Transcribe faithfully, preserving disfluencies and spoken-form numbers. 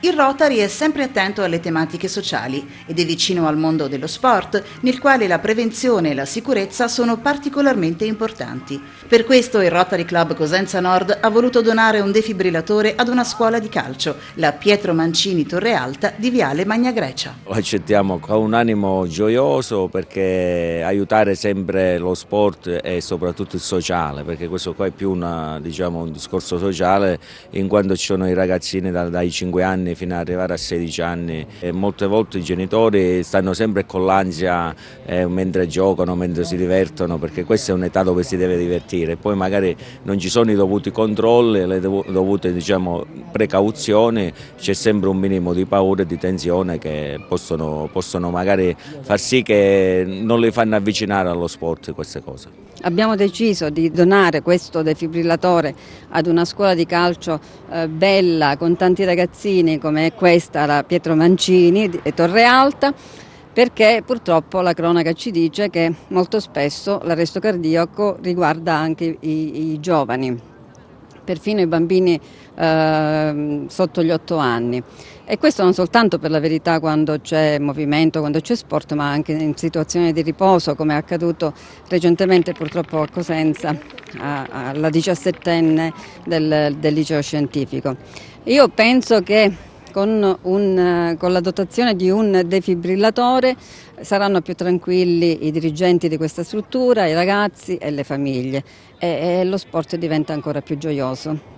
Il Rotary è sempre attento alle tematiche sociali ed è vicino al mondo dello sport, nel quale la prevenzione e la sicurezza sono particolarmente importanti. Per questo il Rotary Club Cosenza Nord ha voluto donare un defibrillatore ad una scuola di calcio, la Pietro Mancini Torre Alta di Viale Magna Grecia. Lo accettiamo con un animo gioioso, perché aiutare sempre lo sport e soprattutto il sociale, perché questo qua è più una, diciamo, un discorso sociale, in quanto ci sono i ragazzini da, dai cinque anni fino ad arrivare a sedici anni e molte volte i genitori stanno sempre con l'ansia eh, mentre giocano, mentre si divertono, perché questa è un'età dove si deve divertire, poi magari non ci sono i dovuti controlli, le dovute, diciamo, precauzioni, c'è sempre un minimo di paura e di tensione che possono, possono magari far sì che non li fanno avvicinare allo sport queste cose. Abbiamo deciso di donare questo defibrillatore ad una scuola di calcio eh, bella, con tanti ragazzini come questa, la Pietro Mancini di Torre Alta, perché purtroppo la cronaca ci dice che molto spesso l'arresto cardiaco riguarda anche i, i giovani, perfino i bambini eh, sotto gli otto anni. E questo non soltanto per la verità quando c'è movimento, quando c'è sport, ma anche in situazioni di riposo, come è accaduto recentemente purtroppo a Cosenza, alla diciassettenne del, del liceo scientifico. Io penso che con, un, con la dotazione di un defibrillatore saranno più tranquilli i dirigenti di questa struttura, i ragazzi e le famiglie, e, e lo sport diventa ancora più gioioso.